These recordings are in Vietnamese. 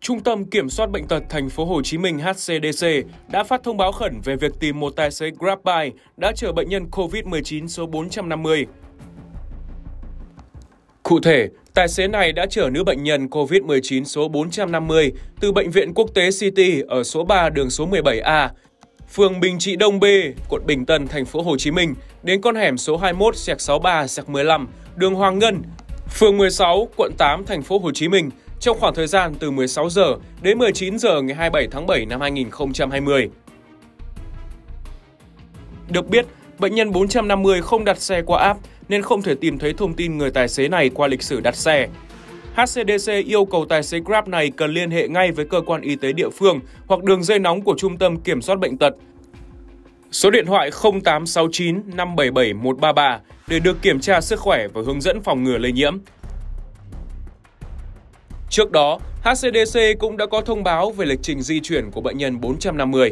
Trung tâm Kiểm soát Bệnh tật Thành phố Hồ Chí Minh (HCDC) đã phát thông báo khẩn về việc tìm một tài xế GrabBike đã chở bệnh nhân COVID-19 số 450. Cụ thể, tài xế này đã chở nữ bệnh nhân COVID-19 số 450 từ Bệnh viện Quốc tế City ở số 3 đường số 17A, phường Bình Trị Đông B, quận Bình Tân, Thành phố Hồ Chí Minh đến con hẻm số 21/63/15, đường Hoàng Ngân, phường 16, quận 8, Thành phố Hồ Chí Minh trong khoảng thời gian từ 16 giờ đến 19 giờ ngày 27 tháng 7 năm 2020. Được biết, bệnh nhân 450 không đặt xe qua app nên không thể tìm thấy thông tin người tài xế này qua lịch sử đặt xe. HCDC yêu cầu tài xế Grab này cần liên hệ ngay với cơ quan y tế địa phương hoặc đường dây nóng của Trung tâm Kiểm soát Bệnh tật. Số điện thoại 0869 577 133 để được kiểm tra sức khỏe và hướng dẫn phòng ngừa lây nhiễm. Trước đó, HCDC cũng đã có thông báo về lịch trình di chuyển của bệnh nhân 450.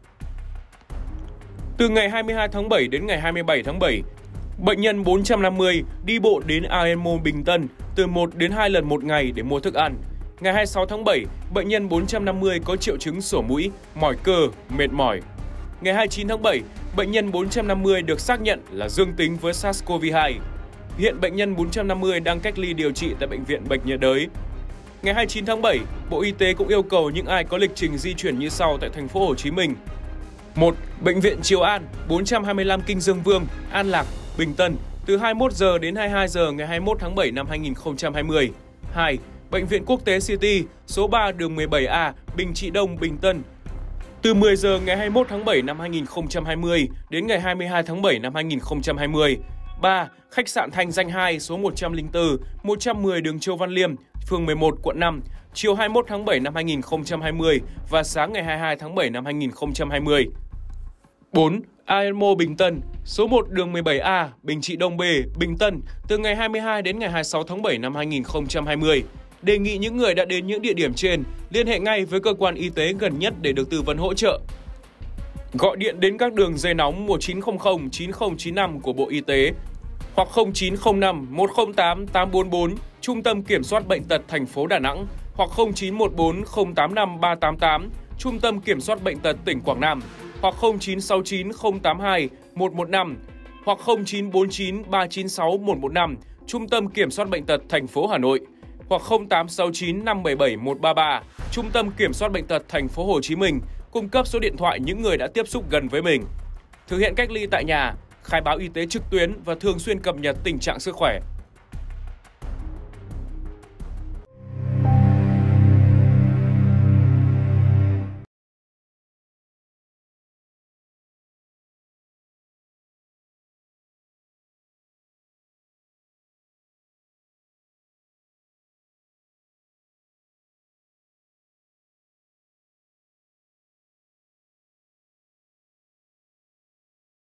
Từ ngày 22 tháng 7 đến ngày 27 tháng 7, bệnh nhân 450 đi bộ đến AMO Bình Tân từ 1 đến 2 lần một ngày để mua thức ăn. Ngày 26 tháng 7, bệnh nhân 450 có triệu chứng sổ mũi, mỏi cơ, mệt mỏi. Ngày 29 tháng 7, bệnh nhân 450 được xác nhận là dương tính với SARS-CoV-2. Hiện bệnh nhân 450 đang cách ly điều trị tại Bệnh viện Bệnh nhiệt đới. Ngày 29 tháng 7, Bộ Y tế cũng yêu cầu những ai có lịch trình di chuyển như sau tại Thành phố Hồ Chí Minh. 1. Bệnh viện Triều An, 425 Kinh Dương Vương, An Lạc, Bình Tân từ 21 giờ đến 22 giờ ngày 21 tháng 7 năm 2020. 2. Bệnh viện Quốc tế City, số 3 đường 17A, Bình Trị Đông, Bình Tân từ 10 giờ ngày 21 tháng 7 năm 2020 đến ngày 22 tháng 7 năm 2020. 3. Khách sạn Thành Danh 2, số 104, 110 đường Châu Văn Liêm, phường 11, quận 5, chiều 21 tháng 7 năm 2020 và sáng ngày 22 tháng 7 năm 2020. 4. AMO Bình Tân, số 1 đường 17A, Bình Trị Đông B, Bình Tân từ ngày 22 đến ngày 26 tháng 7 năm 2020. Đề nghị những người đã đến những địa điểm trên liên hệ ngay với cơ quan y tế gần nhất để được tư vấn hỗ trợ. Gọi điện đến các đường dây nóng 1900 9095 của Bộ Y tế hoặc 0905 108 844 Trung tâm Kiểm soát Bệnh tật thành phố Đà Nẵng hoặc 0914 085 388 Trung tâm Kiểm soát Bệnh tật tỉnh Quảng Nam hoặc 0969 082 115 hoặc 0949 396 115 Trung tâm Kiểm soát Bệnh tật thành phố Hà Nội hoặc 0869 577 133 Trung tâm Kiểm soát Bệnh tật Thành phố Hồ Chí Minh cung cấp số điện thoại những người đã tiếp xúc gần với mình. Thực hiện cách ly tại nhà, khai báo y tế trực tuyến và thường xuyên cập nhật tình trạng sức khỏe.